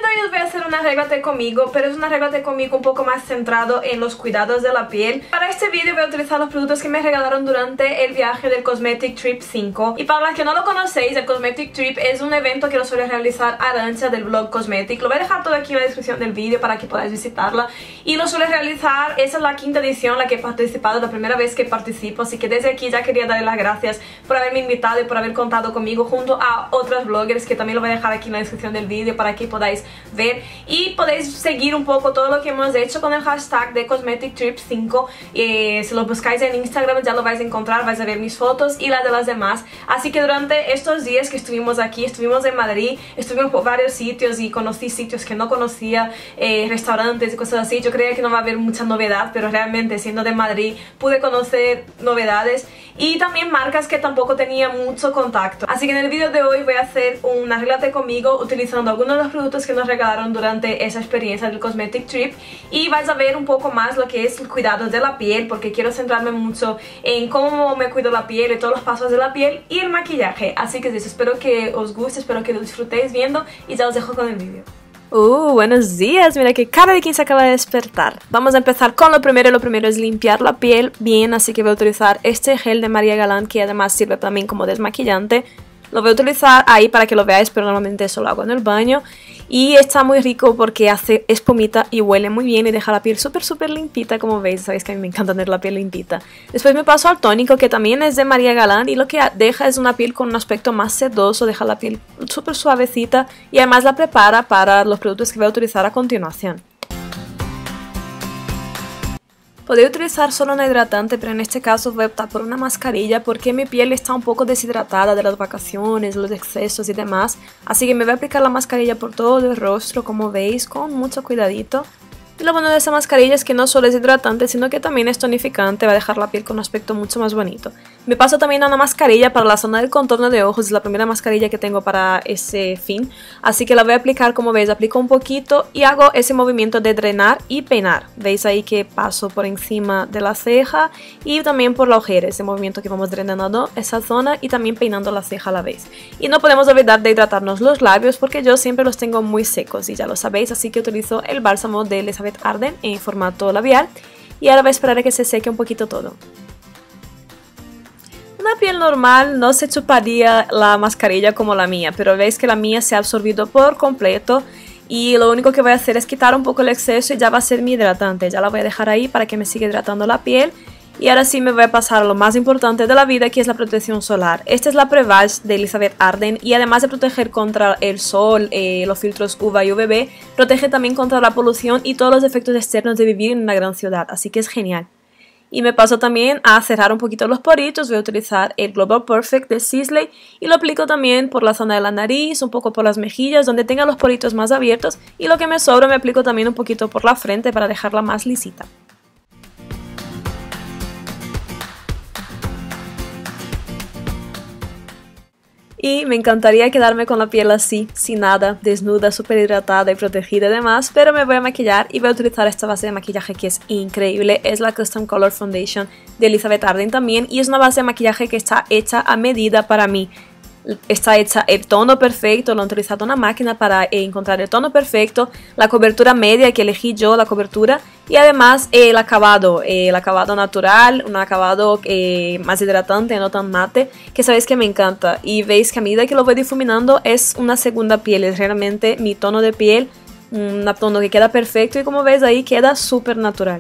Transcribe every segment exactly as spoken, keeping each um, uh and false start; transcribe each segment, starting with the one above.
de hoy os voy a hacer una arréglate conmigo, pero es una arréglate conmigo un poco más centrado en los cuidados de la piel. Para este vídeo voy a utilizar los productos que me regalaron durante el viaje del Cosmetic Trip cinco. Y para las que no lo conocéis, el Cosmetic Trip es un evento que lo suele realizar Arantxa del blog Cosmetic. Lo voy a dejar todo aquí en la descripción del vídeo para que podáis visitarla. Y lo suele realizar, esa es la quinta edición, la que he participado, la primera vez que participo. Así que desde aquí ya quería darle las gracias por haberme invitado y por haber contado conmigo junto a otros bloggers, que también lo voy a dejar aquí en la descripción del vídeo para que podáis ver y podéis seguir un poco todo lo que hemos hecho con el hashtag de Cosmetic Trip cinco. Eh, si lo buscáis en Instagram ya lo vais a encontrar, vais a ver mis fotos y las de las demás. Así que durante estos días que estuvimos aquí, estuvimos en Madrid, estuvimos por varios sitios y conocí sitios que no conocía, eh, restaurantes y cosas así. Yo creía que no va a haber mucha novedad, pero realmente siendo de Madrid pude conocer novedades y también marcas que tampoco tenía mucho contacto. Así que en el vídeo de hoy voy a hacer un arréglate conmigo utilizando algunos de los productos que nos regalaron durante esa experiencia del Cosmetic Trip, y vais a ver un poco más lo que es el cuidado de la piel, porque quiero centrarme mucho en cómo me cuido la piel y todos los pasos de la piel y el maquillaje. Así que eso, espero que os guste, espero que lo disfrutéis viendo y ya os dejo con el vídeo. Uh, buenos días, mira que cara de quien se acaba de despertar. Vamos a empezar con lo primero, lo primero es limpiar la piel bien, así que voy a utilizar este gel de María Galán, que además sirve también como desmaquillante. Lo voy a utilizar ahí para que lo veáis, pero normalmente eso lo hago en el baño. Y está muy rico porque hace espumita y huele muy bien y deja la piel súper súper limpita, como veis. Sabéis que a mí me encanta tener la piel limpita. Después me paso al tónico, que también es de María Galán, y lo que deja es una piel con un aspecto más sedoso, deja la piel súper suavecita y además la prepara para los productos que voy a utilizar a continuación. Podría utilizar solo una hidratante, pero en este caso voy a optar por una mascarilla porque mi piel está un poco deshidratada de las vacaciones, los excesos y demás. Así que me voy a aplicar la mascarilla por todo el rostro, como veis, con mucho cuidadito. Y lo bueno de esa mascarilla es que no solo es hidratante, sino que también es tonificante, va a dejar la piel con un aspecto mucho más bonito. Me paso también a una mascarilla para la zona del contorno de ojos, es la primera mascarilla que tengo para ese fin. Así que la voy a aplicar, como veis, aplico un poquito y hago ese movimiento de drenar y peinar. Veis ahí que paso por encima de la ceja y también por la ojera, ese movimiento que vamos drenando esa zona y también peinando la ceja a la vez. Y no podemos olvidar de hidratarnos los labios porque yo siempre los tengo muy secos y ya lo sabéis, así que utilizo el bálsamo de Elizabeth Arden en formato labial y ahora voy a esperar a que se seque un poquito todo. Una piel normal no se chuparía la mascarilla como la mía, pero veis que la mía se ha absorbido por completo y lo único que voy a hacer es quitar un poco el exceso y ya va a ser mi hidratante. Ya la voy a dejar ahí para que me siga hidratando la piel. Y ahora sí me voy a pasar a lo más importante de la vida, que es la protección solar. Esta es la Prevage de Elizabeth Arden y además de proteger contra el sol, eh, los filtros U V A y U V B, protege también contra la polución y todos los efectos externos de vivir en una gran ciudad, así que es genial. Y me paso también a cerrar un poquito los poritos, voy a utilizar el Global Perfect de Sisley y lo aplico también por la zona de la nariz, un poco por las mejillas, donde tenga los poritos más abiertos, y lo que me sobra me aplico también un poquito por la frente para dejarla más lisita. Y me encantaría quedarme con la piel así, sin nada, desnuda, súper hidratada y protegida y demás, pero me voy a maquillar y voy a utilizar esta base de maquillaje que es increíble. Es la Custom Color Foundation de Elizabeth Arden también, y es una base de maquillaje que está hecha a medida para mí. Está hecha el tono perfecto, lo he utilizado una máquina para encontrar el tono perfecto, la cobertura media que elegí yo, la cobertura, y además el acabado, el acabado natural, un acabado eh, más hidratante, no tan mate, que sabéis que me encanta. Y veis que a medida que lo voy difuminando es una segunda piel, es realmente mi tono de piel, un tono que queda perfecto y como veis ahí queda súper natural.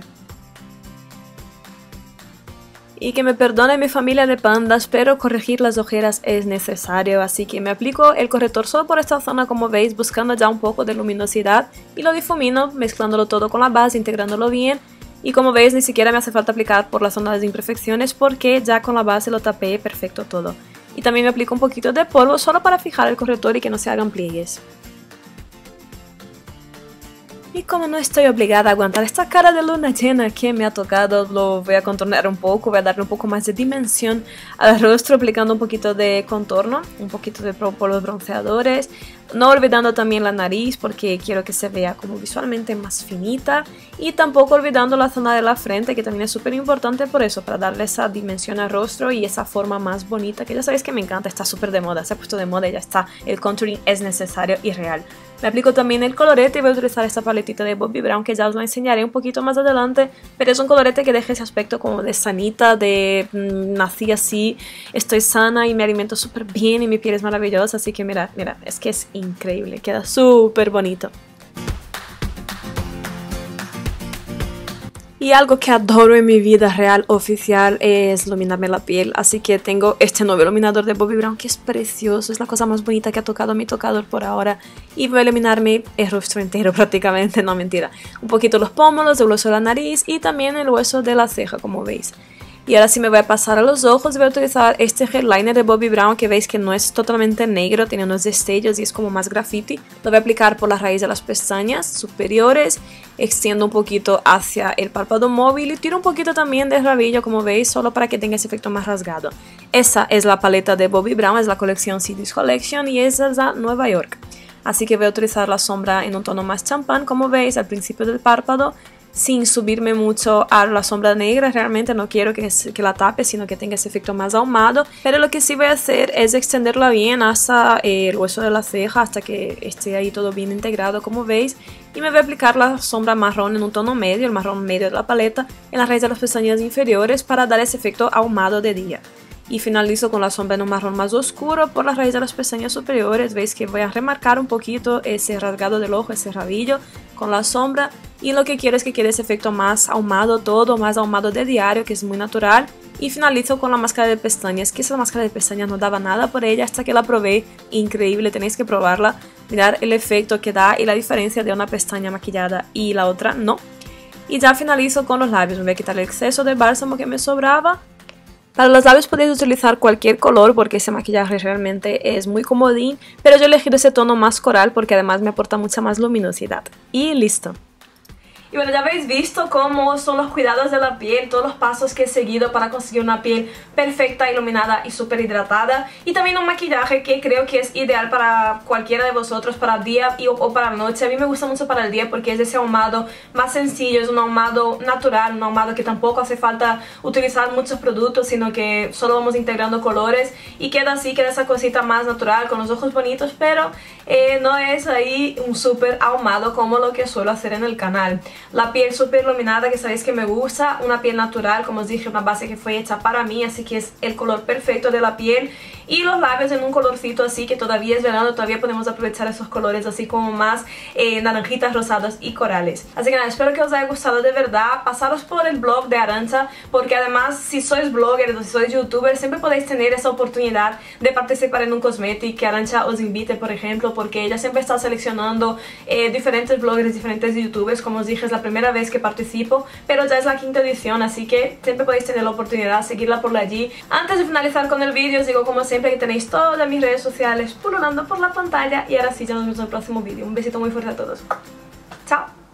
Y que me perdone mi familia de pandas, pero corregir las ojeras es necesario, así que me aplico el corrector solo por esta zona, como veis, buscando ya un poco de luminosidad, y lo difumino mezclándolo todo con la base, integrándolo bien. Y como veis, ni siquiera me hace falta aplicar por la zona de imperfecciones porque ya con la base lo tapé perfecto todo. Y también me aplico un poquito de polvo solo para fijar el corrector y que no se hagan pliegues. Y como no estoy obligada a aguantar esta cara de luna llena que me ha tocado, lo voy a contornar un poco, voy a darle un poco más de dimensión al rostro aplicando un poquito de contorno, un poquito de polvos bronceadores, no olvidando también la nariz porque quiero que se vea como visualmente más finita, y tampoco olvidando la zona de la frente, que también es súper importante por eso, para darle esa dimensión al rostro y esa forma más bonita, que ya sabéis que me encanta, está súper de moda, se ha puesto de moda y ya está, el contouring es necesario y real. Me aplico también el colorete y voy a utilizar esta paletita de Bobbi Brown que ya os la enseñaré un poquito más adelante, pero es un colorete que deja ese aspecto como de sanita, de mmm, nací así, estoy sana y me alimento súper bien y mi piel es maravillosa, así que mirad, mirad, es que es increíble, queda súper bonito. Y algo que adoro en mi vida real oficial es iluminarme la piel, así que tengo este nuevo iluminador de Bobbi Brown que es precioso, es la cosa más bonita que ha tocado mi tocador por ahora, y voy a iluminarme el rostro entero prácticamente, no mentira, un poquito los pómulos, el hueso de la nariz y también el hueso de la ceja, como veis. Y ahora sí me voy a pasar a los ojos y voy a utilizar este headliner de Bobbi Brown que veis que no es totalmente negro, tiene unos destellos y es como más graffiti. Lo voy a aplicar por la raíz de las pestañas superiores, extiendo un poquito hacia el párpado móvil y tiro un poquito también de rabillo, como veis, solo para que tenga ese efecto más rasgado. Esa es la paleta de Bobbi Brown, es la colección Cities Collection y esa es la Nueva York. Así que voy a utilizar la sombra en un tono más champán, como veis, al principio del párpado, sin subirme mucho a la sombra negra. Realmente no quiero que, que la tape, sino que tenga ese efecto más ahumado, pero lo que sí voy a hacer es extenderla bien hasta el hueso de la ceja, hasta que esté ahí todo bien integrado, como veis, y me voy a aplicar la sombra marrón en un tono medio, el marrón medio de la paleta, en la raíz de las pestañas inferiores para dar ese efecto ahumado de día. Y finalizo con la sombra en un marrón más oscuro por la raíz de las pestañas superiores. Veis que voy a remarcar un poquito ese rasgado del ojo, ese rabillo con la sombra, y lo que quiero es que quede ese efecto más ahumado todo, más ahumado de diario, que es muy natural. Y finalizo con la máscara de pestañas, que esa máscara de pestañas no daba nada por ella hasta que la probé, increíble, tenéis que probarla, mirar el efecto que da y la diferencia de una pestaña maquillada y la otra no. Y ya finalizo con los labios, me voy a quitar el exceso de bálsamo que me sobraba. Para los labios podéis utilizar cualquier color porque ese maquillaje realmente es muy comodín, pero yo he elegido ese tono más coral porque además me aporta mucha más luminosidad. Y listo. Y bueno, ya habéis visto cómo son los cuidados de la piel, todos los pasos que he seguido para conseguir una piel perfecta, iluminada y súper hidratada. Y también un maquillaje que creo que es ideal para cualquiera de vosotros, para día y, o, o para noche. A mí me gusta mucho para el día porque es ese ahumado más sencillo, es un ahumado natural, un ahumado que tampoco hace falta utilizar muchos productos, sino que solo vamos integrando colores y queda así, queda esa cosita más natural, con los ojos bonitos, pero eh, no es ahí un súper ahumado como lo que suelo hacer en el canal. La piel súper iluminada, que sabéis que me gusta, una piel natural, como os dije, una base que fue hecha para mí, así que es el color perfecto de la piel. Y los labios en un colorcito así, que todavía es verano, todavía podemos aprovechar esos colores así como más eh, naranjitas, rosados y corales. Así que nada, espero que os haya gustado de verdad. Pasaros por el blog de Arantxa, porque además si sois bloggers o si sois youtubers, siempre podéis tener esa oportunidad de participar en un cosmetic, que Arantxa os invite, por ejemplo, porque ella siempre está seleccionando eh, diferentes bloggers, diferentes youtubers. Como os dije, es la primera vez que participo, pero ya es la quinta edición, así que siempre podéis tener la oportunidad de seguirla por allí. Antes de finalizar con el vídeo, os digo como siempre que tenéis todas mis redes sociales pululando por la pantalla, y ahora sí, ya nos vemos en el próximo vídeo. Un besito muy fuerte a todos.